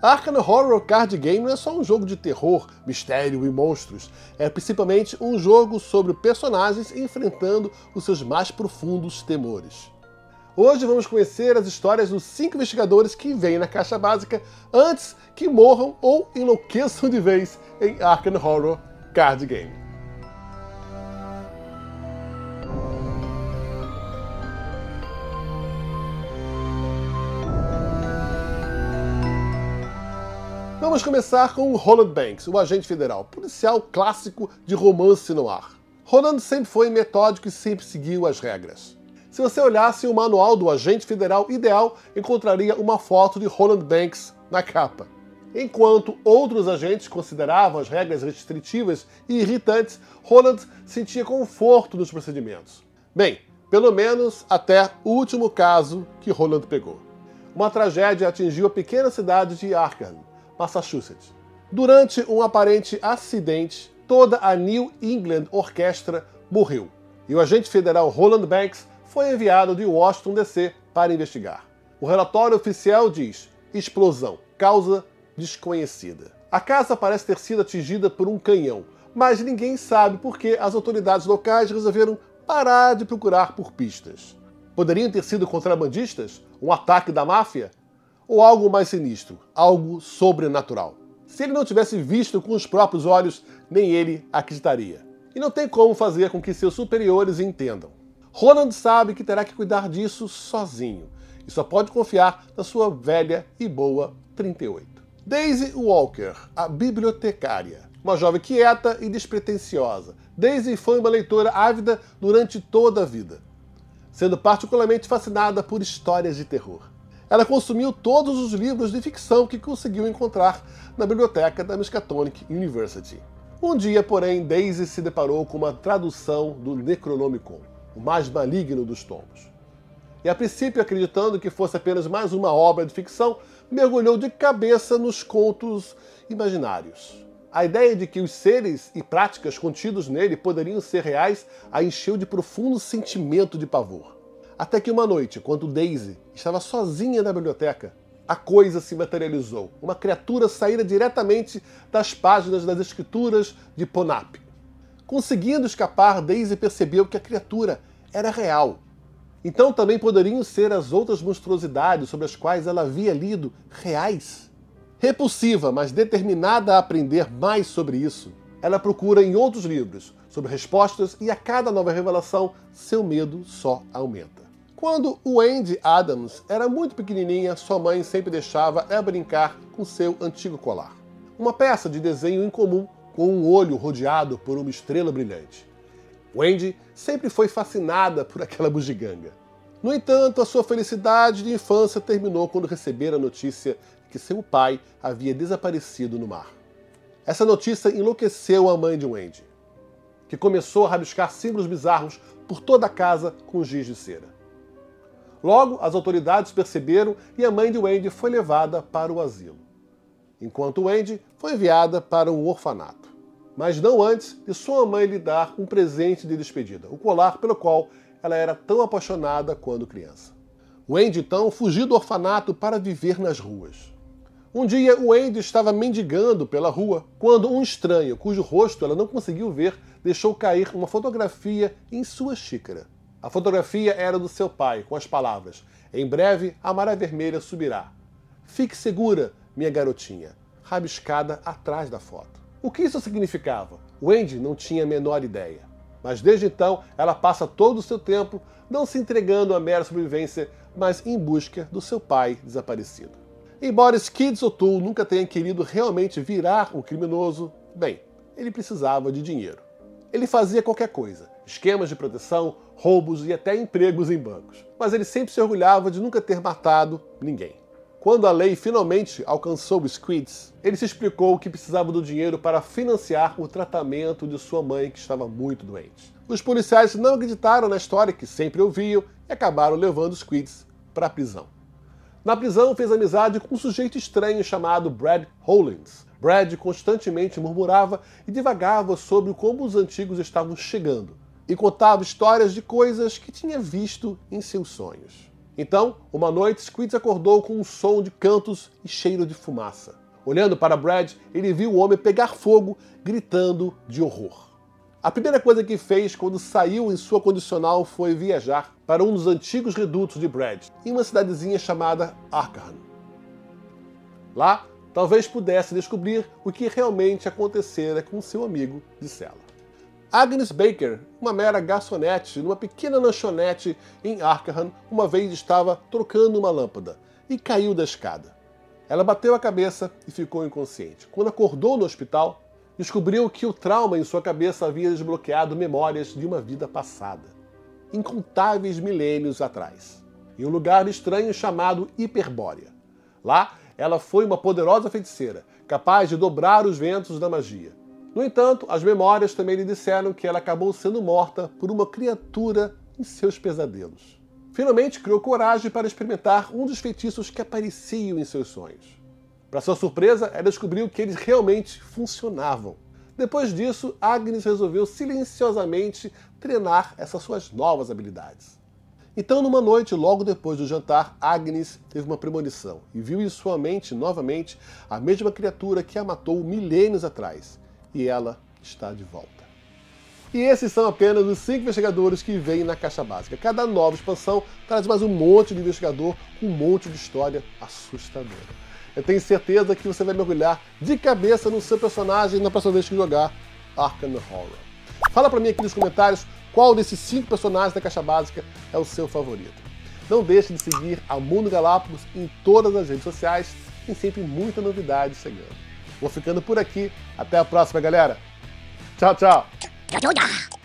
Arkham Horror Card Game não é só um jogo de terror, mistério e monstros. É principalmente um jogo sobre personagens enfrentando os seus mais profundos temores. Hoje vamos conhecer as histórias dos 5 investigadores que vêm na caixa básica antes que morram ou enlouqueçam de vez em Arkham Horror Card Game. Vamos começar com Roland Banks, o agente federal, policial clássico de romance no ar. Roland sempre foi metódico e sempre seguiu as regras. Se você olhasse o manual do agente federal ideal, encontraria uma foto de Roland Banks na capa. Enquanto outros agentes consideravam as regras restritivas e irritantes, Roland sentia conforto nos procedimentos. Bem, pelo menos até o último caso que Roland pegou. Uma tragédia atingiu a pequena cidade de Arkham, Massachusetts. Durante um aparente acidente, toda a New England Orchestra morreu, e o agente federal Roland Banks foi enviado de Washington, D.C. para investigar. O relatório oficial diz: explosão, causa desconhecida. A casa parece ter sido atingida por um canhão, mas ninguém sabe por que as autoridades locais resolveram parar de procurar por pistas. Poderiam ter sido contrabandistas? Um ataque da máfia? Ou algo mais sinistro, algo sobrenatural? Se ele não tivesse visto com os próprios olhos, nem ele acreditaria. E não tem como fazer com que seus superiores entendam. Roland sabe que terá que cuidar disso sozinho, e só pode confiar na sua velha e boa 38. Daisy Walker, a bibliotecária. Uma jovem quieta e despretensiosa, Daisy foi uma leitora ávida durante toda a vida, sendo particularmente fascinada por histórias de terror. Ela consumiu todos os livros de ficção que conseguiu encontrar na biblioteca da Miskatonic University. Um dia, porém, Daisy se deparou com uma tradução do Necronomicon, o mais maligno dos tomos. E a princípio, acreditando que fosse apenas mais uma obra de ficção, mergulhou de cabeça nos contos imaginários. A ideia de que os seres e práticas contidos nele poderiam ser reais a encheu de profundo sentimento de pavor. Até que uma noite, quando Daisy estava sozinha na biblioteca, a coisa se materializou. Uma criatura saíra diretamente das páginas das escrituras de Ponap. Conseguindo escapar, Daisy percebeu que a criatura era real. Então também poderiam ser as outras monstruosidades sobre as quais ela havia lido reais? Repulsiva, mas determinada a aprender mais sobre isso, ela procura em outros livros sobre respostas e a cada nova revelação, seu medo só aumenta. Quando Wendy Adams era muito pequenininha, sua mãe sempre deixava ela brincar com seu antigo colar. Uma peça de desenho incomum com um olho rodeado por uma estrela brilhante. Wendy sempre foi fascinada por aquela bugiganga. No entanto, a sua felicidade de infância terminou quando recebera a notícia de que seu pai havia desaparecido no mar. Essa notícia enlouqueceu a mãe de Wendy, que começou a rabiscar símbolos bizarros por toda a casa com giz de cera. Logo, as autoridades perceberam e a mãe de Wendy foi levada para o asilo, enquanto Wendy foi enviada para um orfanato. Mas não antes de sua mãe lhe dar um presente de despedida, o colar pelo qual ela era tão apaixonada quando criança. Wendy, então, fugiu do orfanato para viver nas ruas. Um dia, Wendy estava mendigando pela rua quando um estranho, cujo rosto ela não conseguiu ver, deixou cair uma fotografia em sua xícara. A fotografia era do seu pai, com as palavras: "Em breve a maré vermelha subirá. Fique segura, minha garotinha", rabiscada atrás da foto. O que isso significava? Wendy não tinha a menor ideia. Mas desde então, ela passa todo o seu tempo não se entregando à mera sobrevivência, mas em busca do seu pai desaparecido. Embora Skids O'Toole nunca tenha querido realmente virar um criminoso, bem, ele precisava de dinheiro. Ele fazia qualquer coisa, esquemas de proteção, roubos e até empregos em bancos. Mas ele sempre se orgulhava de nunca ter matado ninguém. Quando a lei finalmente alcançou o Skids, ele se explicou que precisava do dinheiro para financiar o tratamento de sua mãe, que estava muito doente. Os policiais não acreditaram na história que sempre ouviam e acabaram levando Skids para a prisão. Na prisão, fez amizade com um sujeito estranho chamado Brad Hollins. Brad constantemente murmurava e divagava sobre como os antigos estavam chegando, e contava histórias de coisas que tinha visto em seus sonhos. Então, uma noite, Squeeds acordou com um som de cantos e cheiro de fumaça. Olhando para Brad, ele viu o homem pegar fogo, gritando de horror. A primeira coisa que fez quando saiu em sua condicional foi viajar para um dos antigos redutos de Brad, em uma cidadezinha chamada Arkham. Lá, talvez pudesse descobrir o que realmente acontecera com seu amigo de cela. Agnes Baker, uma mera garçonete numa pequena lanchonete em Arkham, uma vez estava trocando uma lâmpada e caiu da escada. Ela bateu a cabeça e ficou inconsciente. Quando acordou no hospital, descobriu que o trauma em sua cabeça havia desbloqueado memórias de uma vida passada, incontáveis milênios atrás, em um lugar estranho chamado Hiperbórea. Lá, ela foi uma poderosa feiticeira, capaz de dobrar os ventos da magia. No entanto, as memórias também lhe disseram que ela acabou sendo morta por uma criatura em seus pesadelos. Finalmente, criou coragem para experimentar um dos feitiços que apareciam em seus sonhos. Para sua surpresa, ela descobriu que eles realmente funcionavam. Depois disso, Agnes resolveu silenciosamente treinar essas suas novas habilidades. Então, numa noite, logo depois do jantar, Agnes teve uma premonição e viu em sua mente, novamente, a mesma criatura que a matou milênios atrás. E ela está de volta. E esses são apenas os 5 investigadores que vêm na caixa básica. Cada nova expansão traz mais um monte de investigador com um monte de história assustadora. Eu tenho certeza que você vai mergulhar de cabeça no seu personagem na próxima vez que jogar Arkham Horror. Fala pra mim aqui nos comentários qual desses 5 personagens da caixa básica é o seu favorito. Não deixe de seguir a Mundo Galápagos em todas as redes sociais, tem sempre muita novidade chegando. Vou ficando por aqui, até a próxima, galera. Tchau, tchau.